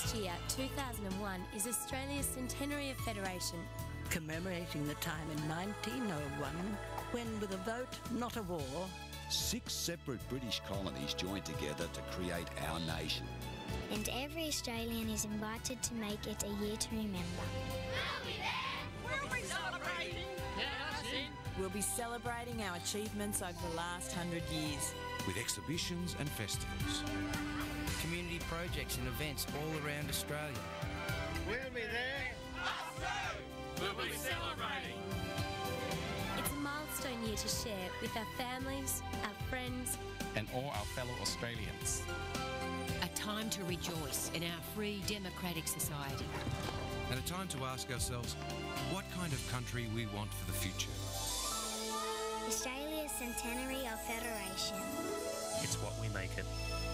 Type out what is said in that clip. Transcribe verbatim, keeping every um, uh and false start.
This year, two thousand one, is Australia's Centenary of Federation, commemorating the time in nineteen oh one when, with a vote, not a war, six separate British colonies joined together to create our nation. And every Australian is invited to make it a year to remember. We'll be there! We'll be celebrating! Yeah, us in! We'll be celebrating our achievements over the last hundred years. With exhibitions and festivals. Community projects and events all around Australia. We'll be there! Us too! We'll be celebrating! It's a milestone year to share with our families, our friends, and all our fellow Australians. A time to rejoice in our free democratic society. And a time to ask ourselves what kind of country we want for the future. Australia's Centenary of Federation. It's what we make it.